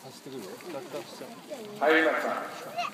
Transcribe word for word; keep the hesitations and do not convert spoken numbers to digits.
走ってくるよ。 入りました。